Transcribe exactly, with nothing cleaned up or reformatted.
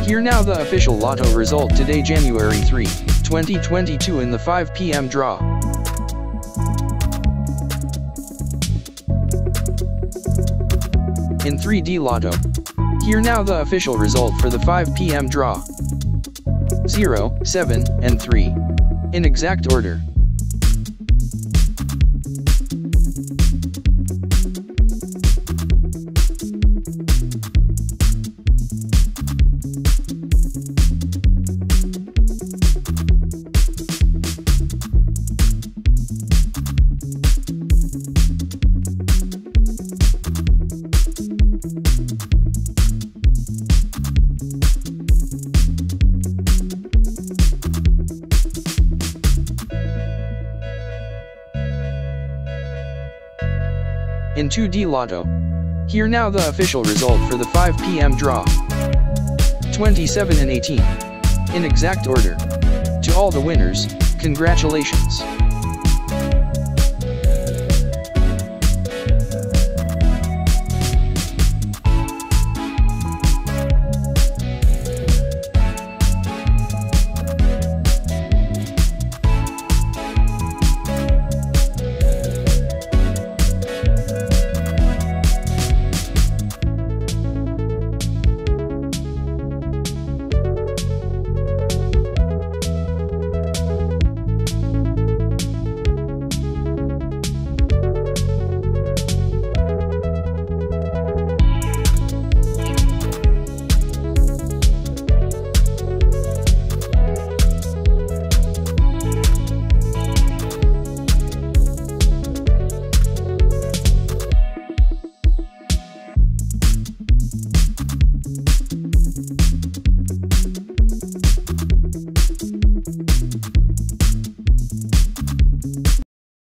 Here now the official Lotto result today, January third, twenty twenty-two, in the five p m draw. In three D Lotto. Here now the official result for the five p m draw. zero, seven, and three. In exact order. In two D Lotto. Here now the official result for the five p m draw. twenty-seven and eighteen. In exact order. To all the winners, congratulations.